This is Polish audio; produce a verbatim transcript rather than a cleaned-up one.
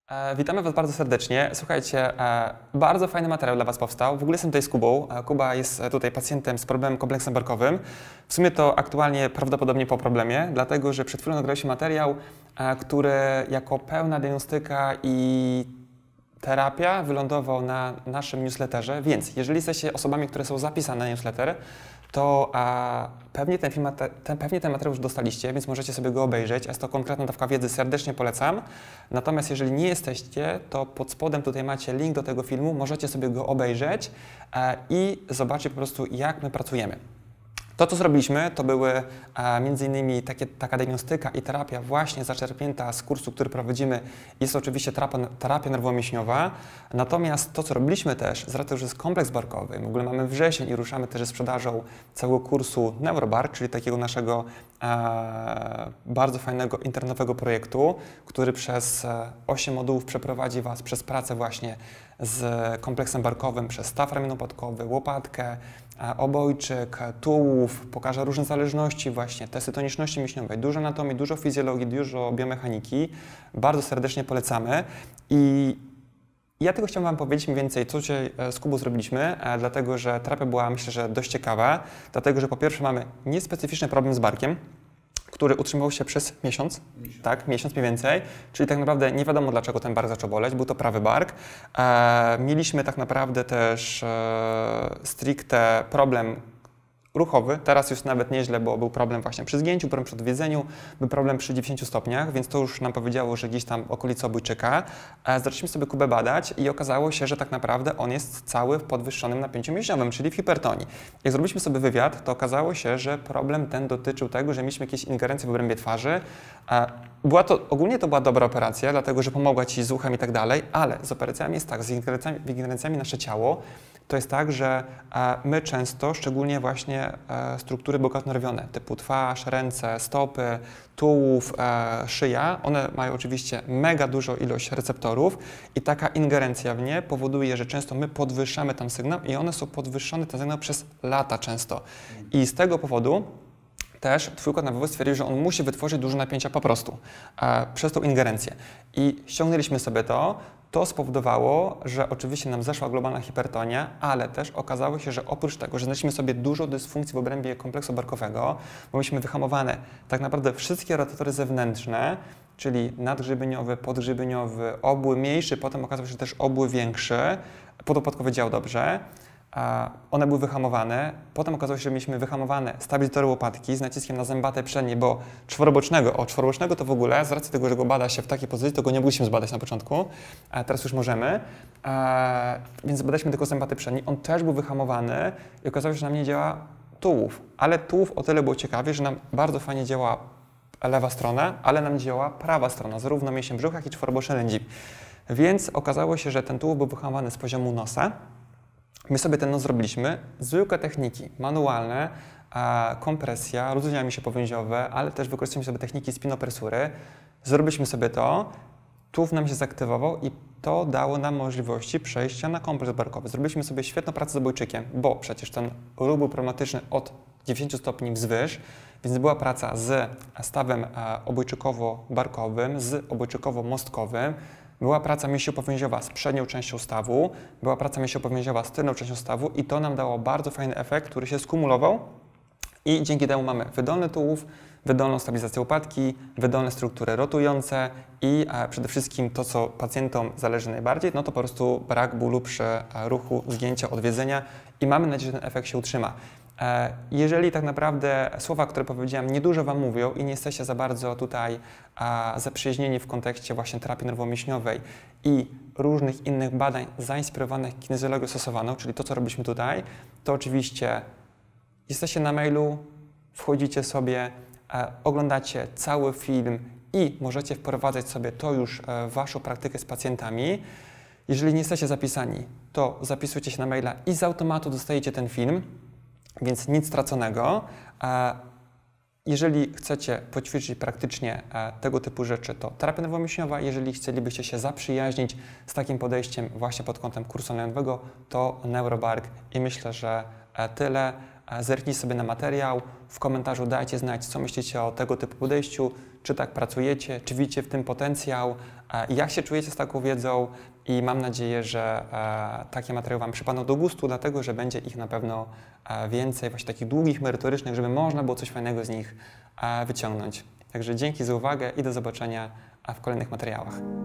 E, Witamy Was bardzo serdecznie. Słuchajcie, e, bardzo fajny materiał dla Was powstał. W ogóle jestem tutaj z Kubą. E, Kuba jest tutaj pacjentem z problemem kompleksem barkowym. W sumie to aktualnie prawdopodobnie po problemie, dlatego że przed chwilą nagraliśmy materiał, e, który jako pełna diagnostyka i terapia wylądował na naszym newsletterze, więc jeżeli jesteście osobami, które są zapisane na newsletter, to a, pewnie, ten film, ten, pewnie ten materiał już dostaliście, więc możecie sobie go obejrzeć. Jest to konkretna dawka wiedzy, serdecznie polecam. Natomiast jeżeli nie jesteście, to pod spodem tutaj macie link do tego filmu, możecie sobie go obejrzeć a, i zobaczyć po prostu, jak my pracujemy. To, co zrobiliśmy, to były a, między innymi takie, taka diagnostyka i terapia właśnie zaczerpnięta z kursu, który prowadzimy. Jest to oczywiście terapia, terapia nerwowo-mięśniowa. Natomiast to, co robiliśmy też, z racji, że jest kompleks barkowy, w ogóle mamy wrzesień i ruszamy też ze sprzedażą całego kursu NeuroBark, czyli takiego naszego e, bardzo fajnego internetowego projektu, który przez osiem modułów przeprowadzi Was przez pracę właśnie z kompleksem barkowym, przez staw ramienno-łopatkowy, łopatkę, obojczyk, tułów, pokaże różne zależności właśnie, testy toniczności mięśniowej, dużo anatomii, dużo fizjologii, dużo biomechaniki. Bardzo serdecznie polecamy. I ja tego chciałem Wam powiedzieć mniej więcej, co dzisiaj z Kubą zrobiliśmy, dlatego że terapia była, myślę, że dość ciekawa, dlatego że po pierwsze mamy niespecyficzny problem z barkiem, który utrzymywał się przez miesiąc, miesiąc. tak, miesiąc mniej więcej, czyli tak naprawdę nie wiadomo, dlaczego ten bark zaczął boleć, był to prawy bark. E, mieliśmy tak naprawdę też e, stricte problem ruchowy, teraz już nawet nieźle, bo był problem właśnie przy zgięciu, problem przy odwiedzeniu, był problem przy dziewięciu stopniach, więc to już nam powiedziało, że gdzieś tam okolica obojczyka. E, zaczęliśmy sobie Kubę badać i okazało się, że tak naprawdę on jest cały w podwyższonym napięciu mięśniowym, czyli w hipertonii. Jak zrobiliśmy sobie wywiad, to okazało się, że problem ten dotyczył tego, że mieliśmy jakieś ingerencje w obrębie twarzy. E, była to, ogólnie to była dobra operacja, dlatego że pomogła Ci z uchem i tak dalej, ale z operacjami jest tak, z ingerencjami, ingerencjami nasze ciało, to jest tak, że e, my często, szczególnie właśnie e, struktury bokonerwione, typu twarz, ręce, stopy, tułów, e, szyja, one mają oczywiście mega dużą ilość receptorów i taka ingerencja w nie powoduje, że często my podwyższamy tam sygnał i one są podwyższone, ten sygnał przez lata często. I z tego powodu też Twój układ nerwowy stwierdził, że on musi wytworzyć dużo napięcia po prostu e, przez tą ingerencję. I ściągnęliśmy sobie to. To spowodowało, że oczywiście nam zeszła globalna hipertonia, ale też okazało się, że oprócz tego, że znaleźliśmy sobie dużo dysfunkcji w obrębie kompleksu barkowego, bo mieliśmy wyhamowane tak naprawdę wszystkie rotatory zewnętrzne, czyli nadgrzybieniowy, podgrzybiniowy, obły mniejszy, potem okazało się, że też obły większy, podopadkowy dział dobrze. One były wyhamowane, potem okazało się, że mieliśmy wyhamowane stabilizatory łopatki z naciskiem na zębate przednie, bo czworobocznego, o czworobocznego to w ogóle, z racji tego, że go bada się w takiej pozycji, to go nie mogliśmy zbadać na początku, a teraz już możemy, a, więc zbadaliśmy tylko zębaty przednie, on też był wyhamowany i okazało się, że nam nie działa tułów, ale tułów o tyle było ciekawie, że nam bardzo fajnie działa lewa strona, ale nam działa prawa strona, zarówno mięsień brzucha, jak i czworoboczny lędźwik, więc okazało się, że ten tułów był wyhamowany z poziomu nosa. My sobie ten nos zrobiliśmy, zwykłe techniki manualne, a, kompresja, rozluźnianie mięśnie powięziowe, ale też wykorzystaliśmy sobie techniki spinopresury. Zrobiliśmy sobie to, tułów nam się zaktywował i to dało nam możliwości przejścia na kompleks barkowy. Zrobiliśmy sobie świetną pracę z obojczykiem, bo przecież ten ruch był problematyczny od dziewięciu stopni wzwyż, więc była praca z stawem obojczykowo-barkowym, z obojczykowo-mostkowym. Była praca mięśniowo-powięziowa z przednią częścią stawu, była praca mięśniowo-powięziowa z tylną częścią stawu i to nam dało bardzo fajny efekt, który się skumulował i dzięki temu mamy wydolny tułów, wydolną stabilizację łopatki, wydolne struktury rotujące i e, przede wszystkim to, co pacjentom zależy najbardziej, no to po prostu brak bólu przy e, ruchu, zgięcia, odwiedzenia i mamy nadzieję, że ten efekt się utrzyma. Jeżeli tak naprawdę słowa, które powiedziałem, niedużo Wam mówią i nie jesteście za bardzo tutaj a, zaprzyjaźnieni w kontekście właśnie terapii nerwowo-mięśniowej i różnych innych badań zainspirowanych kinezjologią stosowaną, czyli to, co robiliśmy tutaj, to oczywiście jesteście na mailu, wchodzicie sobie, e, oglądacie cały film i możecie wprowadzać sobie to już e, w Waszą praktykę z pacjentami. Jeżeli nie jesteście zapisani, to zapisujcie się na maila i z automatu dostajecie ten film. Więc nic straconego. Jeżeli chcecie poćwiczyć praktycznie tego typu rzeczy, to terapia nerwowo-mięśniowa. Jeżeli chcielibyście się zaprzyjaźnić z takim podejściem właśnie pod kątem kursu online'owego, to NeuroBark i myślę, że tyle. e, zerknijcie sobie na materiał, w komentarzu dajcie znać, co myślicie o tego typu podejściu, czy tak pracujecie, czy widzicie w tym potencjał, e, jak się czujecie z taką wiedzą i mam nadzieję, że e, takie materiały Wam przypadną do gustu, dlatego że będzie ich na pewno e, więcej, właśnie takich długich, merytorycznych, żeby można było coś fajnego z nich e, wyciągnąć. Także dzięki za uwagę i do zobaczenia w kolejnych materiałach.